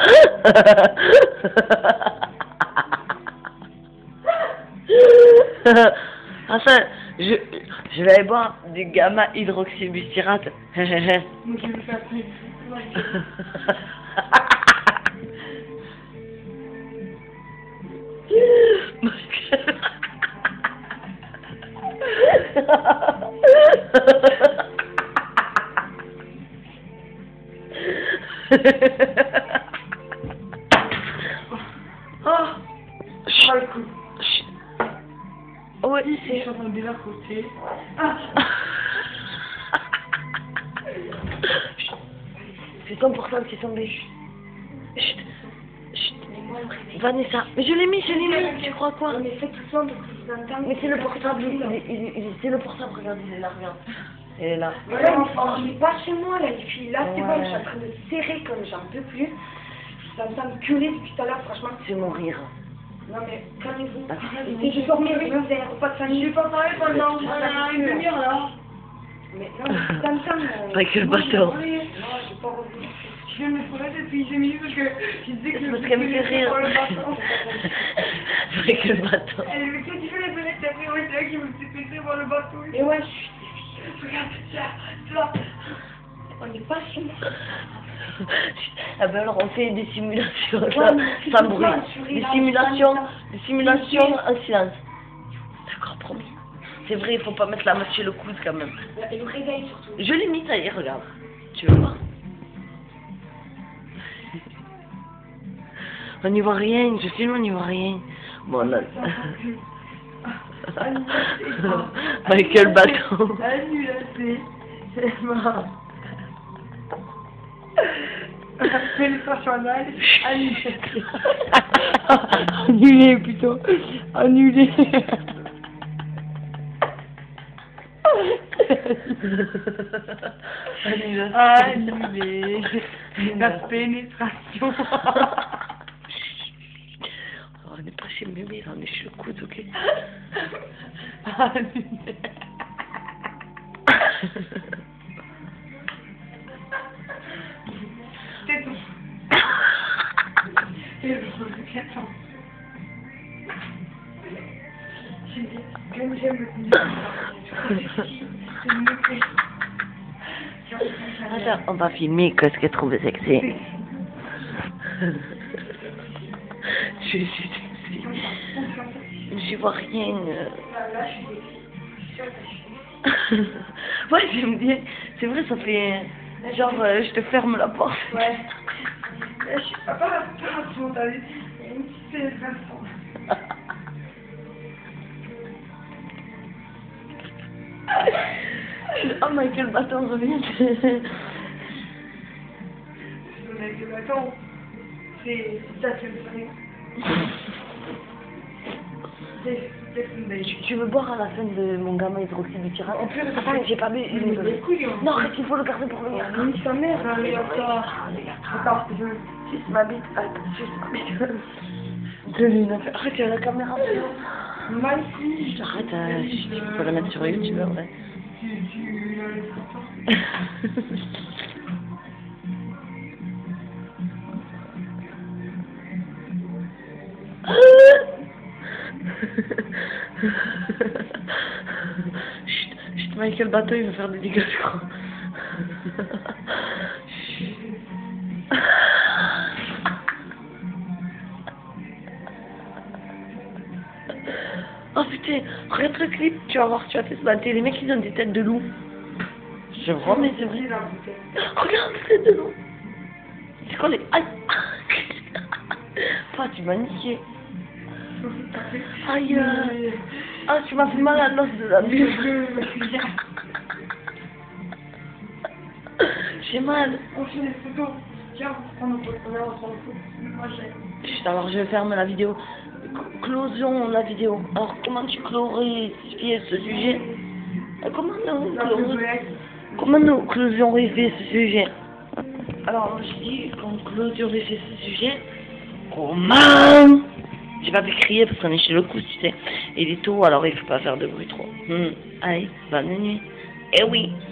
Enfin, je vais aller boire du gamma hydroxybutyrate. Moi, je vais me faire plus. Oh, Ah, le coup. ouais, Je c'est... suis en train de déjà côté. Ah. C'est ton portable qui est tombé. Chut. Chut. Vanessa, mais je l'ai mis, tu crois quoi? Mais fais tout ça parce que vous entendez. Mais c'est le portable, c'est le portable, regarde, il est là, regarde. Il est là. Mais là, il est pas chez moi, là, les filles. Là, c'est Ouais. bon, je suis en train de serrer comme j'en peux plus. Ça me semble gueuler depuis tout à l'heure, franchement. C'est mon rire. Non, mais calmez-vous. Ah, Et je dormais avec un verre, pas de famille. Je vais pas parler pendant une demi-heure, là. Mais non, mais ça me semble. Avec le bateau. Non, j'ai pas revu. Je viens de me toilette depuis 5 minutes parce que je disais que C'est parce qu'elle me fait rire. le bateau. Avec le bateau. Elle me dit, tu fais les fenêtres, t'as pris, ouais, c'est là qui me s'est pété voir le bateau. Et ouais, je suis défiée. Regarde, là. On n'est pas chez moi. Ah ben alors on fait des simulations Ouais, sans mais bruit. Des simulations en silence. D'accord, promis. C'est vrai, il faut pas mettre la main chez le coude quand même. Et le réveil surtout. Je l'ai mis, ça y est, regarde. Tu veux voir? On n'y voit rien, je filme, on n'y voit rien. Bon, là... Michael Baton. Annulé, c'est mort. Pénétration anale, annulé. Annulé plutôt. Annulé. Annulé. La pénétration. On n'est pas chez le bébé, on est chez le coude, ok? Annulé. C'est tout. J'aime le Attends, on va filmer qu'est-ce qu'elle trouve sexy. Je suis sexy. J'y vois rien. Ouais, j'aime bien. C'est vrai, ça fait... Genre, je te ferme la porte. Ouais. Je suis pas rapide, t'as vu. Il y a une petite pénétration. Oh, Michael Baton revient. Michael Baton, c'est ça que je ferais. Tu veux boire à la fin de mon gamin hydroxybutyrate? En plus, attends, j'ai pas bu. Non, arrête, il faut le garder pour venir. Nique ta mère, allez, attends. Attends, Juste ma bite, attends, juste ma bite. Donne-lui arrête, il y a la caméra. Magnifique. Arrête, tu peux la mettre sur YouTube, ouais. Chut, Michael Bateau, il va faire des dégâts, je crois. Oh putain, regarde le clip, tu vas voir, tu vas te battre. Les mecs, ils ont des têtes de loup. Je vois, mais c'est vrai. Regarde les têtes de loup. C'est quoi les... Aïe. Toi, tu m'as niqué. Aïe. Ah, tu m'as fait mal à l'os de la buse. J'ai mal. On fait des photos. Tiens, on va prendre une photo. Chut, alors je ferme la vidéo. Closons la vidéo. Alors, comment tu clorifies ce sujet? Comment nous clorifier ce sujet? Alors, je dis qu'on clorifier ce sujet. Comment? J'ai pas pu crier parce qu'on est chez le coude, tu sais. Il est tôt, alors il faut pas faire de bruit trop. Allez, bonne nuit. Eh oui.